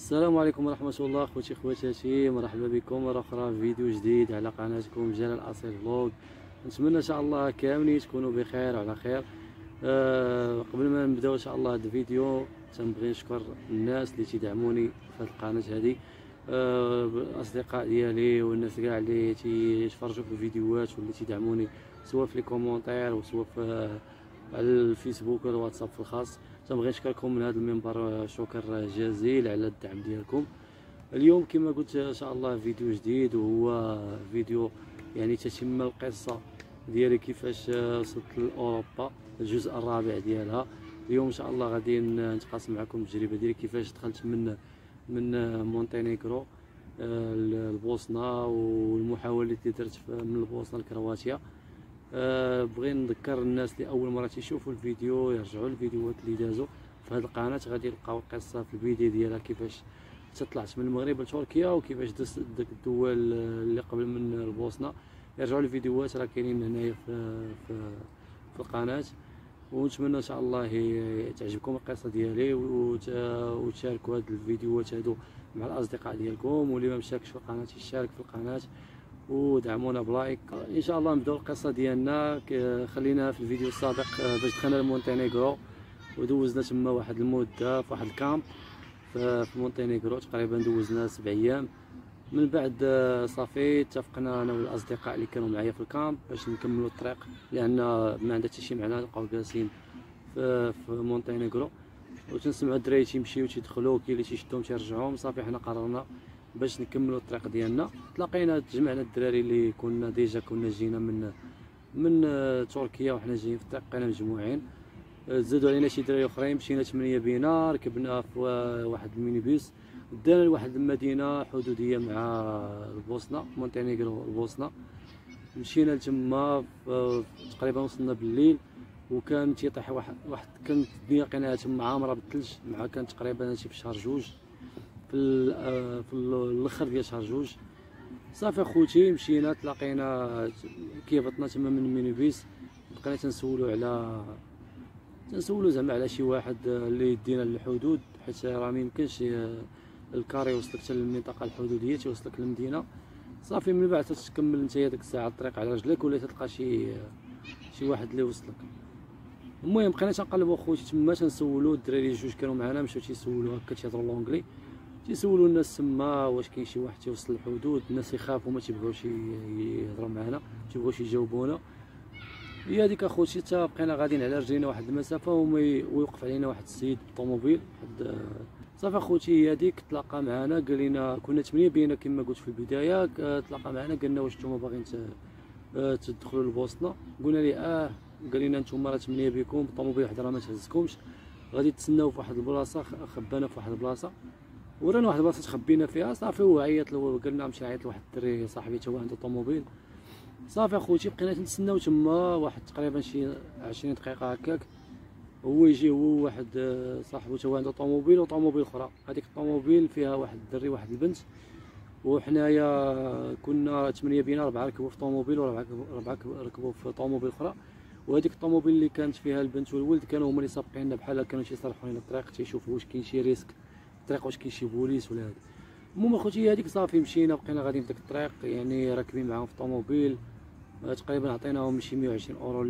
السلام عليكم ورحمة الله خوتي خواتاتي، مرحبا بكم مرة أخرى في فيديو جديد على قناتكم جلال أصيل فلوق. نتمنى إن شاء الله كاملين تكونوا بخير وعلى خير. قبل ما نبداو إن شاء الله هذا الفيديو تنبغي نشكر الناس اللي تيدعموني في هذه القناة هذه، الأصدقاء ديالي والناس كاع اللي تيتفرجوا في الفيديوهات واللي تيدعموني سواء في لي كومونتير وسواء في على الفيسبوك ولا الواتساب في الخاص. تنبغي نشكركم من هذا المنبر شكر جزيل على الدعم ديالكم. اليوم كما قلت ان شاء الله فيديو جديد، وهو فيديو يعني تتم القصه ديالي كيفاش وصلت لاوروبا، الجزء الرابع ديالها. اليوم ان شاء الله غادي نتقاسم معكم التجربه ديالي كيفاش دخلت من مونتينيغرو البوسنه، والمحاولة اللي درت من البوسنه لكرواتيا. بغي نذكر الناس اللي اول مره تيشوفوا الفيديو يرجعوا للفيديوهات اللي دازوا في هذه القناه، غادي يلقاو القصه في البدايه ديالها، كيفاش طلعت من المغرب لتركيا وكيفاش دزت ديك الدول اللي قبل من البوسنه. يرجعوا للفيديوهات راه كاينين هنايا في القناه، ونتمنى ان شاء الله تعجبكم القصه ديالي وتشاركوا هاد الفيديوهات هادو مع الاصدقاء ديالكم، واللي ما مشاركش في القناه يشارك في القناه ودعمونا بلايك. ان شاء الله نبداو القصه ديالنا. خلينا في الفيديو السابق باش دخلنا لمونتينيغرو ودوزنا تما واحد المده في واحد الكامب في مونتينيغرو، تقريبا دوزنا 7 ايام. من بعد صافي اتفقنا انا والاصدقاء اللي كانوا معايا في الكامب باش نكملوا الطريق، لان ما عندها حتى شي معنى نبقاو جالسين في مونتينيغرو وتنسمعوا الدراري تيمشيو تيدخلوا كاين اللي تيشدوهم تيرجعوهم. صافي حنا قررنا باش نكملوا الطريق ديالنا. تلاقينا تجمعنا الدراري اللي كنا جينا من تركيا وحنا جايين في الطريق، بقينا مجموعين. زادوا علينا شي دراري اخرين، مشينا 8 بينا، ركبنا في واحد المينيبيس دانا لواحد المدينه حدوديه مع البوسنه، مونتينيغرو البوسنه. مشينا لتما تقريبا وصلنا بالليل، وكان تيطيح واحد كانت الدنيا لقيناها تما عامره بالثلج، مع كان تقريبا شي في شهر جوج في الاخر ديال شهر جوج. صافي اخوتي مشينا تلاقينا كيهبطنا تما من المينيبيس، بقينا تنسولو زعما على شي واحد اللي يدينا للحدود، حيت راه ميمكنش الكاري يوصلك حتى للمنطقه الحدوديه تيوصلك للمدينه. صافي من بعد تكمل نتايا ديك الساعه الطريق على رجلك، ولا تلقى شي واحد اللي وصلك. المهم بقينا تنقلبوا اخوتي تما تنسولو الدراري جوج كانوا معنا، مشاو تيسولوا هكا تيهضروا لونجلي، تيسولوا الناس تما واش كاين شي واحد تيوصل للحدود. الناس يخافوا ما تيبغيوش يهضروا معنا، ما تيبغيوش يجاوبونا. هي هذيك اخوتي حتى بقينا غاديين على رجلينا واحد المسافه ويوقف علينا واحد السيد بالطوموبيل. صافي اخوتي هي هذيك تلاقى معنا، قال لنا كنا 8 بينا كما قلت في البدايه. تلاقى معنا قال لنا واش نتوما باغيين تدخلوا للبوسنه؟ قلنا ليه قال لنا نتوما راه 8 بكم بالطوموبيل وحده راه ما تهزكمش، غادي تسناو في واحد البلاصه. خبانا في واحد البلاصه، ورانا واحد البلاصه تخبينا فيها. صافي هو عيط له، قال لنا نمشي نعيط لواحد الدري صاحبي تا هو عنده طوموبيل. صافي اخوتي بقينا نتسناو تما واحد تقريبا شي 20 دقيقه هكاك، هو يجي هو واحد صاحبو تا هو عنده طوموبيل وطوموبيل اخرى. هذيك الطوموبيل فيها واحد الدري واحد البنت، وحنايا كنا 8 بينا، 4 ركبوا في طوموبيل و4 ركبوا في طوموبيل اخرى. وهذيك الطوموبيل اللي كانت فيها البنت والولد كانوا هما اللي سابقيننا، بحال كانوا تيصلحوا لنا الطريق، تيشوفوا واش كاين شي ريسك في الطريق، واش كاين شي بوليس ولا هذا. المهم اخوتي هذيك صافي مشينا بقينا غاديين في ديك الطريق، يعني راكبين معاهم في الطوموبيل. تقريبا عطيناهم شي 120 اورو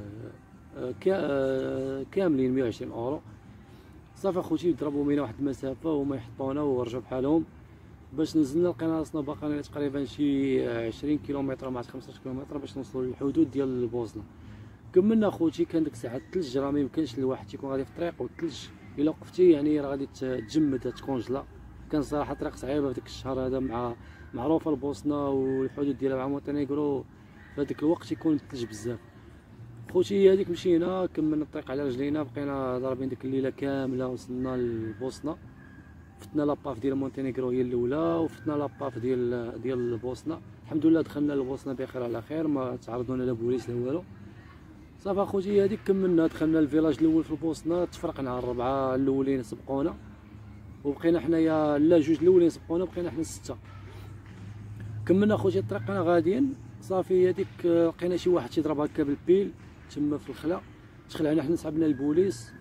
كاملين 120 اورو. صافي اخوتي ضربوا بينا واحد المسافه وهما يحطونا ورجعوا بحالهم. باش نزلنا لقينا راسنا باقيين تقريبا شي 20 كيلومتر مع 15 كيلومتر باش نوصلوا للحدود ديال البوسنه. كملنا اخوتي، كان ديك الساعه الثلج، راه ميمكنش الواحد تيكون غادي في الطريق والثلج الا وقفتي يعني راه غادي تجمد تكونجلا. كان صراحه طريق صعيبه في ديك الشهر هذا، معروفه البوسنه والحدود ديالها مع مونتينيغرو في هذاك الوقت يكون الثلج بزاف. خوتي هذيك مشينا كملنا الطريق على رجلينا، بقينا ضاربين ديك الليله كامله. وصلنا للبوسنه، فتنا لاباف ديال مونتينيغرو هي الاولى، وفتنا لاباف ديال البوسنه. الحمد لله دخلنا للبوسنه بخير على خير، ما تعرضونا لا بوليس لا والو. صافي اخوتي هذيك كملنا، دخلنا الفيلاج الاول في البوسنه، تفرقنا 4 الاولين سبقونا، وبقينا حنايا لا 2 الاولين سبقونا، بقينا حنا 6. كملنا اخوتي الطريق انا غاديين. صافي هذيك لقينا شي واحد تيضرب هكا بالبيل تما في الخلا، تخلعنا حنا سحبنا البوليس.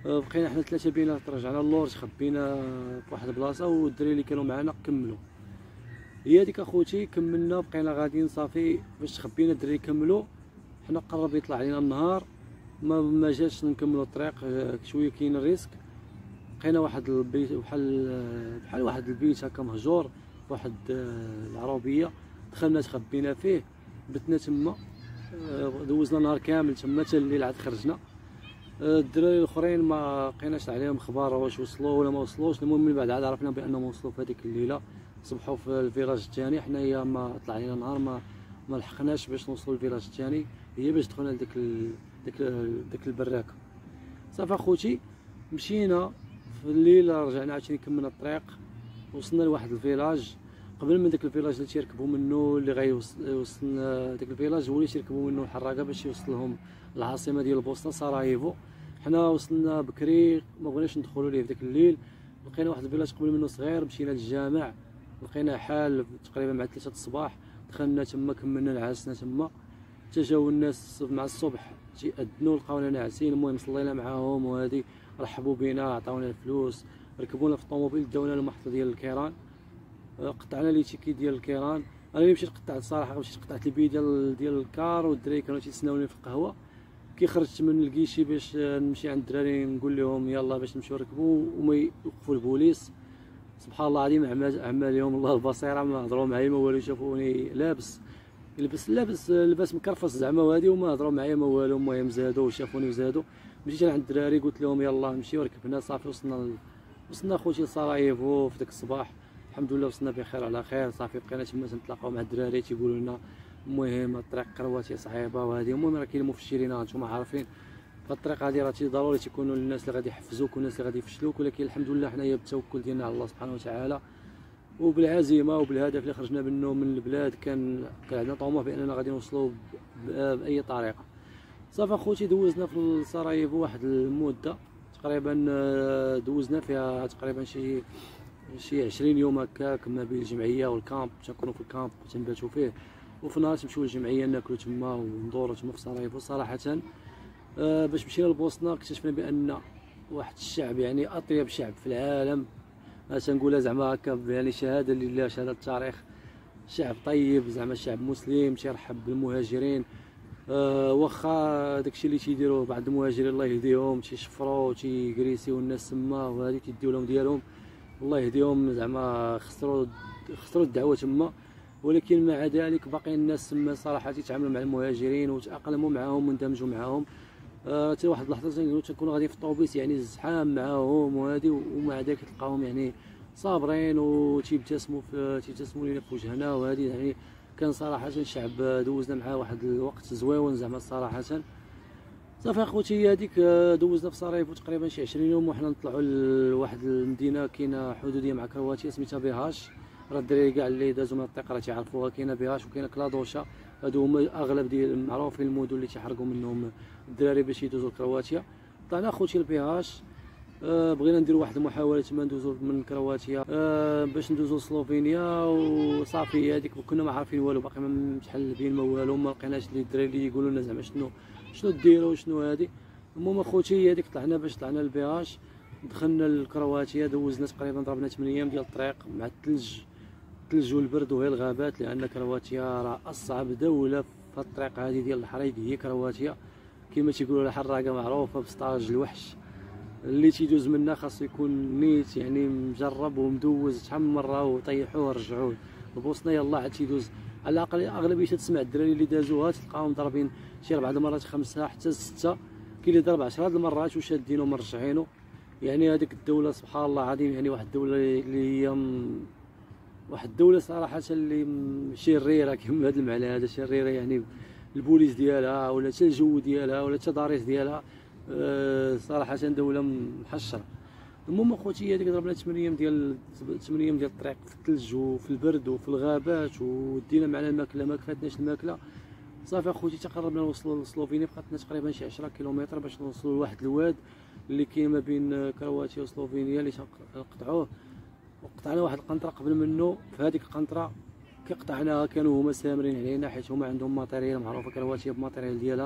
بقينا حنا 3 بينا رجعنا اللور خبينا فواحد البلاصه، والدراري اللي كانوا معنا كملوا. هي هذيك اخوتي كملنا بقينا غاديين صافي باش خبينا الدراري كملوا. حنا قرب يطلع علينا النهار ما جاش نكملوا الطريق، شويه كاين الريسك. لقينا واحد البيت بحال واحد البيت هكا مهجور واحد العربيه، دخلنا تخبينا فيه، بتنا تما، دوزنا نهار كامل تما حتى الليل عاد خرجنا. الدراري الاخرين ما لقيناش عليهم خبار واش وصلوا ولا ما وصلوش. المهم من بعد عاد عرفنا بانهم وصلوا في هذيك الليله، صبحوا في الفيلاج الثاني. حنايا ما طلع علينا نهار ما لحقناش باش نوصلوا للفيلاج الثاني، هي باش دخلنا لديك ديك البراكه. صافي اخوتي مشينا في الليل، رجعنا عاوتاني كملنا الطريق، وصلنا لواحد الفيلاج. قبل من داك الفيلاج اللي تيركبوا منه اللي غيوصل داك الفيلاج هو اللي تيركبوا منه الحراقه باش يوصلهم العاصمه ديال البوسنه سراييفو. حنا وصلنا بكري، ما بغيناش ندخلوا ليه في داك الليل. لقينا واحد الفيلاج قبل منه صغير، مشينا للجامع لقينا حال تقريبا مع 3 الصباح. دخلنا تما كملنا نعسنا تما حتى جاو الناس مع الصبح تيأذنوا لقاونا ناعسين. المهم صلينا معاهم وهادي، رحبوا بينا، عطاونا الفلوس، ركبونا في الطوموبيل داونا للمحطه ديال الكيران. قطعنا لي تيكي ديال الكيران. انا اللي مشيت قطعت الصراحه، مشيت قطعت البي ديال الكار، والدراري كانوا تيتسناوني في القهوه. كي خرجت من الكيشي باش نمشي عند الدراري نقول لهم يلا باش نمشيو نركبوا وما يوقفوا البوليس، سبحان الله العظيم عمى لهم الله البصيره، ما هضروا معايا ما والو. شافوني لابس لباس مكرفص زعما وهادي، وما هضروا معايا ما والو. المهم زادوا وشافوني وزادوا. مشيت عند الدراري قلت لهم يلا نمشيو، ركبنا صافي وصلنا خوتي لسراييفو في داك الصباح. الحمد لله وصلنا بخير على خير. صافي بقينا تما تنتلاقاو مع الدراري تيقولوا لنا المهم الطريق كرواتيا صعيبه وهذه. المهم راه كاين المفشرين هانتوما عارفين الطريق هذه راه ضروري تيكونوا الناس اللي غادي يحفزوك والناس اللي غادي يفشلوك، ولكن الحمد لله حنايا بالتوكل ديالنا على الله سبحانه وتعالى وبالعزيمه وبالهدف اللي خرجنا منه من البلاد، كان عندنا طموح باننا غادي نوصلوا باي طريقه. صافي اخوتي دوزنا في سراييفو واحد المده تقريبا، دوزنا فيها تقريبا شي 20 يوم هكاك ما بين الجمعيه والكامب. تنكونوا في الكامب تنباتوا فيه، وفي نهار تمشيو للجمعيه ناكلوا تما وندوروا تما في سراييفو. صراحه باش مشينا لبوسنا اكتشفنا بان واحد الشعب يعني اطيب شعب في العالم، تنقولها زعما هكا يعني شهاده لله، شهاده التاريخ. شعب طيب زعما، شعب مسلم تيرحب بالمهاجرين. واخا داكشي اللي تيديروه بعض المهاجرين الله يهديهم تيشفروا تيكريسيو الناس تما وهذه تيديو لهم ديالهم، الله يهديهم زعما خسروا الدعوه تما. ولكن مع ذلك باقي الناس تما صراحه تيتعاملوا مع المهاجرين وتاقلموا معاهم واندمجوا معاهم. حتى واحد اللحظه تنكونوا غادي في الطوبيس يعني الزحام معاهم وهذه، ومع ذلك تلقاهم يعني صابرين وتيبتسموا لينا في وجهنا وهذه. يعني كان صراحه شعب دوزنا معاه واحد الوقت زويون زعما صراحه. صافي اخوتي هذيك دوزنا في سراييفو تقريبا شي 20 يوم، وحنا نطلعوا لواحد المدينه كاينه حدوديه مع كرواتيا سميتها بيهاش. راه الدراري كاع اللي دازوا من الطريق راه تيعرفوها، كاينه بيهاش وكاينه كلادوشا. هادو هما اغلب ديال المعروفين المدن اللي تيحرقوا منهم الدراري باش يدوزوا لكرواتيا. طلعنا اخوتي لبيهاش، بغينا نديروا واحد المحاوله تما ندوزوا من كرواتيا باش ندوزوا لسلوفينيا. وصافي هذيك كنا ما عارفين والو، باقي ما متحلبين ما والو، ما لقيناش لي الدراري اللي يقولوا لنا زعما شنو ديروا شنو هذه. المهم اخوتي هذيك طلعنا لبيهاش، دخلنا لكرواتيا، دوزنا تقريبا ضربنا 8 ايام ديال الطريق مع الثلج والبرد وهي الغابات، لان كرواتيا راه اصعب دوله في الطريق هذه ديال الحريق هي كرواتيا. كما تيقولوا لها حراقه معروفه بسطاج الوحش، اللي تيدوز منا خاصو يكون نيت يعني مجرب ومدوز شحال من مره وطيحوه ورجعوه. البوسنه يلاه عاد تيدوز على الاقل اغلبيه تسمع الدراري اللي دازوها تلقاهم ضاربين شي 4 المرات 5 حتى 6، كاين اللي ضرب 10 المرات وشادينه ومرجعينه. يعني هذيك الدوله سبحان الله العظيم يعني واحد الدوله اللي هي واحد الدوله صراحه اللي شريره كما هذا المعنى هذا شريره، يعني البوليس ديالها ولا حتى الجو ديالها ولا حتى التضاريس ديالها صراحه دوله محشره. المهم اخوتي هذيك ضربنا 8 ايام ديال الطريق في الثلج وفي البرد وفي الغابات، ودينا معنا الماكله ما كفاتناش الماكله. صافي اخوتي تقربنا نوصلوا لسلوفينيا، بقاتنا تقريبا شي 10 كيلومتر باش نوصلوا لواحد الواد اللي كاين ما بين كرواتيا وسلوفينيا اللي تنقطعوه. وقطعنا واحد القنطره قبل منه، في هذيك القنطره كي قطعناها كانوا هما سامرين علينا حيت هما عندهم ماتيريال معروفه كرواتيا بماتيريال ديالها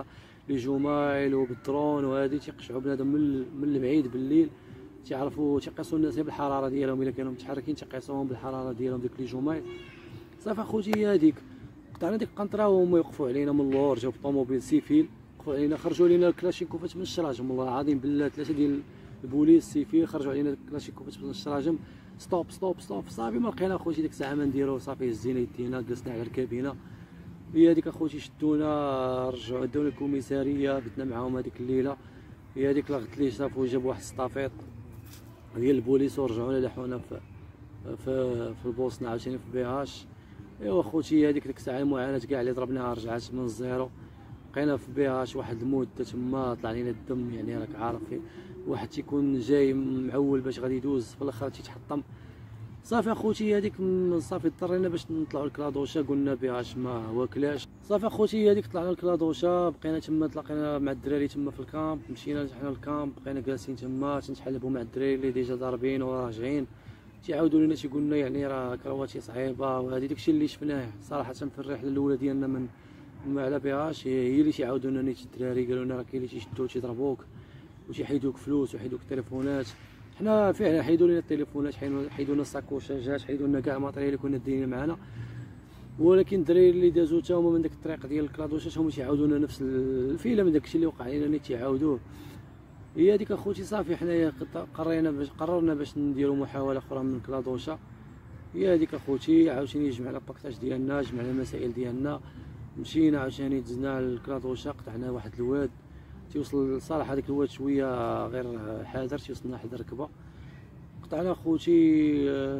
لي جومايل وبالدرون وهادي تيقشعوا بنادم من البعيد بالليل، تيعرفوا تيقيسوا الناس بالحراره ديالهم، الا كانوا متحركين تيقيسوهم بالحراره ديالهم ديك لي جومايل. صافي اخوتي هي هذيك، قطعنا ديك القنطره وهما يوقفوا علينا من اللور، جاو بالطوموبيل سيفيل وقفوا علينا، خرجوا لينا الكلاشينكوفات من الشراجم، والله العظيم بالله 3 ديال البوليس سيفيل خرجوا علينا الكلاشينكوفات من الشراجم. ستوب ستوب ستوب صافي ما لقينا اخوتي ديك الساعه ما نديرو، صافي هزينا يدينا جلسنا على الكابينه. هي هذيك اخوتي شدونا رجعوا داونا الكوميساريه، بتنا معاهم هذيك الليله. هي هذيك لغت لي شافوا جابوا واحد السطافيط ديال البوليس ورجعونا لحونا في البوسنه عاوتاني في بيهاش. ايوا اخوتي هذيك ديك الساعه المعاناه كاع اللي ضربناها رجعت من الزيرو، بقينا في بيهاش واحد المده تما طلع لينا الدم، يعني راك عارف واحد تيكون جاي معول باش غادي يدوز في الاخر تيتحطم. صافي اخوتي هذيك صافي اضطرينا باش نطلعوا لكلادوشا، قلنا بيهاش ما واكلاش. صافي اخوتي هذيك طلعنا لكلادوشا، بقينا تما تلاقينا مع الدراري تما في الكامب، مشينا حنا للكامب بقينا جالسين تما تنتحلبوا مع الدراري اللي ديجا ضاربين وراجعين، تيعاودوا لينا تيقول لنا يعني راه كرواتي صعيبه وهذه داكشي اللي شفناه صراحه في الرحله الاولى ديالنا من على بيهاش. هي اللي تيعاودوا لنا نيت الدراري قالوا لنا راه كاين اللي تيشدوا تيضربوك وتيحيدوك فلوس ويحيدوك التليفونات. حنا فعلا حيدوا لنا التليفونات، حيدوا لنا الساكوشاجات، حيدوا لنا كاع الماتريال اللي كنا دايرين معنا، ولكن الدراري اللي دازو تا هما من داك الطريق ديال الكلادوشات هما تيعاودوا لنا نفس الفيلم، داكشي اللي وقع لنا نيت تيعاودوه. هي هذيك اخوتي صافي حنايا قررنا باش نديروا محاوله اخرى من كلادوشا. هي هذيك اخوتي عاوتاني جمعنا الباكتاج ديالنا، جمعنا المسائل ديالنا، مشينا عاوتاني دزنا لكلادوشا، قطعنا واحد الواد تيوصل صراحه هذاك الواد شويه غير حاضر تيوصلنا حدا ركبه. قطعنا اخوتي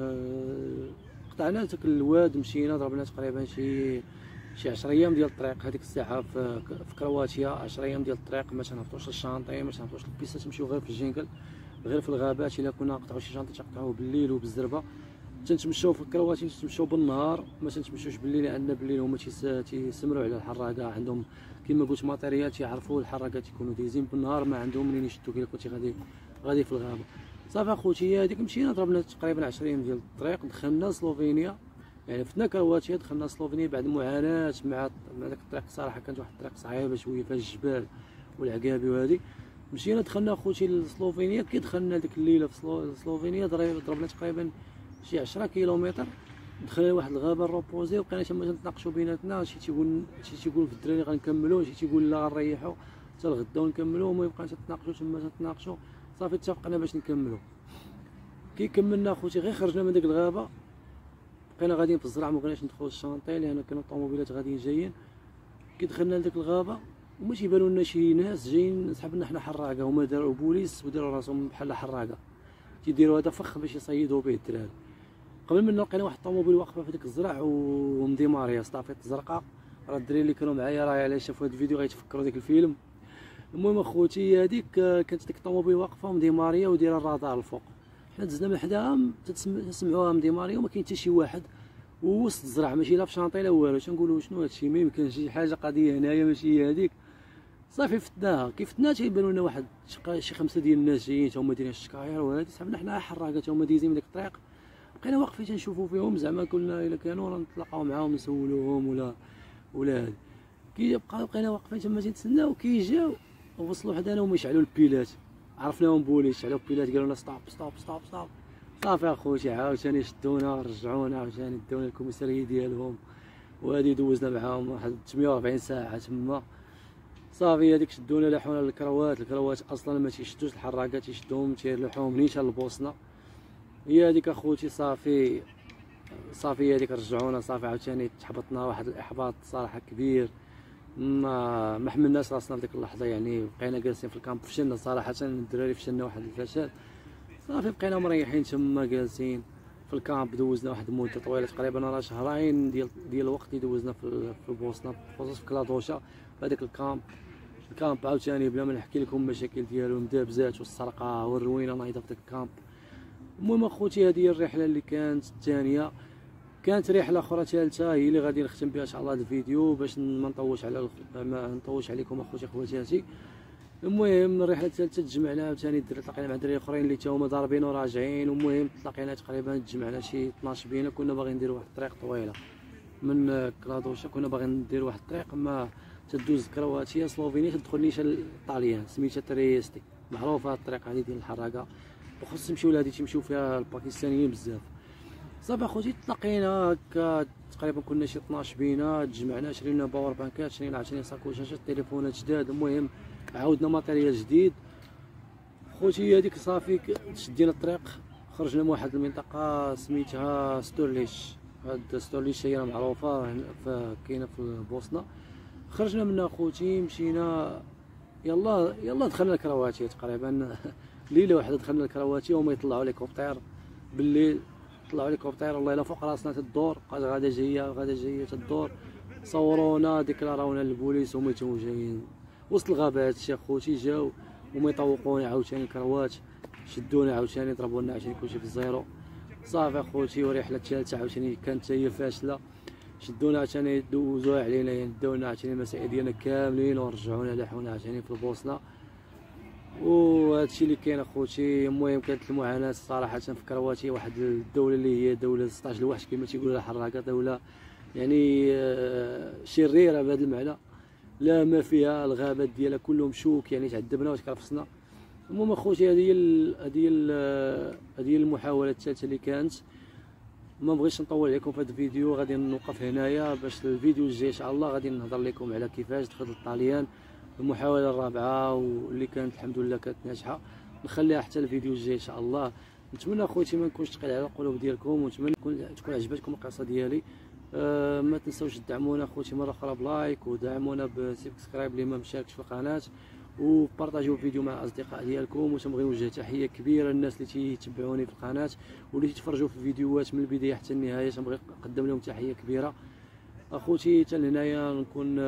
قطعنا داك الواد، مشينا ضربنا تقريبا شي 10 ايام ديال الطريق هذيك الساعه في كرواتيا، 10 ايام ديال الطريق، ما تنهبطوش للشانطي، ما تنهبطوش للبيسه، تمشيو غير في الجنكل، غير في الغابات. الا كنا نقطعوا شي شانطي تنقطعوه بالليل وبالزربه. تنتمشاو في كرواتيا تنتمشاو بالنهار، ما تنتمشوش بالليل، لان بالليل هما تيسمروا على الحراقه، عندهم كما قلت ماتيريال تيعرفوا الحراقه تيكونوا دايزين. بالنهار ما عندهم منين يشدوك الا كنتي غادي في الغابه. صافي اخوتي هذيك مشينا ضربنا تقريبا 10 ايام ديال الطريق، دخلنا سلوفينيا، يعني فتنا كرواتيا دخلنا سلوفينيا بعد معاناه مع داك الطريق. صراحه كانت واحد الطريق صعيبه شويه فيها الجبال والعقابي وهذه. مشينا دخلنا اخوتي لسلوفينيا. كي دخلنا ديك الليله في سلوفينيا ضربنا تقريبا شي 10 كيلومتر، دخلنا لواحد الغابه روبوزي، وبقينا تما تناقشوا بيناتنا، شي تيقول في الدراري غنكملوا، شي تيقول لا غنريحوا حتى الغدا ونكملوا. المهم بقينا تناقشوا تما تناقشوا، صافي اتفقنا باش نكملوا. كي كملنا اخوتي غير خرجنا من ديك الغابه، بقينا غاديين في الزرع، ما بغيناش ندخلوا للشانطي لان كانوا الطوموبيلات غاديين جايين. كي دخلنا لديك الغابه وما تيبانوا لنا شي ناس جايين، سحبنا حنا حراقه، هما داروا بوليس وداروا راسهم بحال حراقه، تيديروا هذا فخ باش يصيدوا به الدراري. قبل منا لقينا واحد الطوموبيل واقفه في ديك الزرع ومديماريه سطافيط زرقاء، راه الدراري اللي كانوا معايا راه على شافوا هذا الفيديو غيتفكروا ديك الفيلم. المهم اخوتي هذيك كانت ديك الطوموبيل واقفه مديماريه ودايره الرادار الفوق، حنا دزنا من حداها تسمعوها مديماريه وما كاين حتى شي واحد، ووسط الزرع ماشي لا في شانطي لا والو. تنقولوا شنو هادشي، ما يمكنش شي حاجه قضيه هنايا ماشي هي هذيك. صافي فتناها، كي فتنا تيبانوا لنا واحد شي 5 ديال الناس جايين تا هما دايرين الشكاير وهادي، سحبنا حنا حراقه تا هما دايزين من ديك الطريق، بقينا واقفين تنشوفوا فيهم، زعما قلنا الا كانوا نتلاقاو معاهم نسولوهم ولا هادي. كي بقينا واقفين تما تنتسناو، كي جاو وصلوا حدانا وما يشعلوا البيلات، عرفناهم بوليس، شعلوا البيلات قالوا لنا ستوب ستوب ستوب ستوب. صافي اخوتي عاوتاني شدونا رجعونا عاوتاني داونا الكوميساريه ديالهم، وهادي دوزنا معاهم واحد 48 ساعه تما. صافي هذيك شدونا لاحونا الكروات اصلا ما تيشدوش الحراقه، تيشدوهم تيرلحوهم نيشان للبوسنه. هي هذيك اخوتي صافي هذيك رجعونا، صافي عاوتاني تحبطنا واحد الاحباط صراحه كبير، ما حملناش راسنا في ديك اللحظه، يعني بقينا جالسين في الكامب، فشلنا صراحه الدراري، فشلنا واحد الفشل. صافي بقينا مريحين تما جالسين في الكامب، دوزنا واحد المده طويله تقريبا راه شهرين ديال الوقت اللي دوزنا في البوسنه، في كلادوشا في هذاك الكامب عاوتاني بلا ما نحكي لكم المشاكل ديالو، المدابزات والسرقه والروينه نايضه في داك الكامب. المهم اخوتي هذه هي الرحله اللي كانت الثانيه. كانت رحله اخرى ثالثه هي اللي غادي نختم بها ان شاء الله هذا الفيديو باش ما نطولش عليكم اخوتي خواتاتي. المهم الرحله الثالثه تجمعنا عاوتاني تلاقينا مع دراري اخرين اللي تا هما ضاربين وراجعين، المهم تلاقينا تقريبا تجمعنا شي 12 بينا. كنا باغيين نديروا واحد الطريق طويله من كلادوشا، كنا باغيين نديروا واحد الطريق ما تدوز كرواتيا سلوفينيا تدخل نيشان الطاليان سميتها تريستي، معروفه هاد الطريق هادي ديال الحراقه، وخص تمشيو لهادي تيمشيو فيها الباكستانيين بزاف. صافي اخوتي تلاقينا هكا تقريبا كنا شي 12 بينا، تجمعنا شرينا باور بانكات، شرينا عاوتاني ساكوشاشات، تليفونات جداد، المهم عاودنا ماتيريال جديد. خوتي هذيك صافي شدينا الطريق، خرجنا من واحد المنطقه سميتها ستورليش. هاد ستورليش هي معروفه كاينه في البوسنه. خرجنا منها خوتي مشينا يلا دخلنا الكرواتيا تقريبا ليله واحده دخلنا الكرواتيا، وما يطلعوا ليكوبتير بالليل، طلعوا ليكوبتير والله الا فوق راسنا تدور، بقات غادا جايه تدور، صورونا ديكلاراونا للبوليس وما يتو جايين وسط الغابه. هادشي اخوتي جاو وما يطوقونا عاوتاني الكروات، شدونا عاوتاني ضربوا لنا عاوتاني كلشي في الزيرو. صافي اخوتي ورحله الثالثه عاوتاني كانت هي فاشله، شدونا عاوتاني دوزوها علينا، يعني داونا عاوتاني المسائل ديالنا كاملين ورجعونا لاحونا عاوتاني في البوسنه. وهادشي اللي كاين اخوتي. المهم كانت المعاناه صراحه في كرواتيا، واحد الدوله اللي هي دوله 16 الوحش كما تيقولوا لها حراقه، دوله يعني شريره بهذا المعنى، لا ما فيها، الغابات ديالها كلهم شوك، يعني تعذبنا وتكرفسنا. المهم اخوتي هذه المحاوله الثالثه اللي كانت. ما بغيتش نطول عليكم في هذا الفيديو، غادي نوقف هنايا باش الفيديو الجاي ان شاء الله غادي نهضر لكم على كيفاش دخلت الطاليان، المحاوله الرابعه واللي كانت الحمد لله كانت ناجحه، نخليها حتى الفيديو الجاي ان شاء الله. نتمنى اخوتي ما نكونش ثقيل على القلوب ديالكم، ونتمنى تكون عجبتكم القصه ديالي. ما تنساوش تدعمونا اخوتي مره اخرى بلايك، ودعمونا بسبسكرايب اللي ما مشاركش في القناه، وبارطاجيو الفيديو مع الاصدقاء ديالكم. وتنبغي نوجه تحيه كبيره للناس اللي تيتبعوني في القناه واللي تيتفرجوا في الفيديوهات من البدايه حتى النهايه، تنبغي نقدم لهم تحيه كبيره اخوتي. حتى لهنايا نكون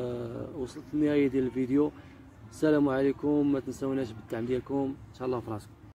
وصلت للنهايه ديال الفيديو. السلام عليكم، ما تنساوناش بالدعم ديالكم، تهلاو في راسكم.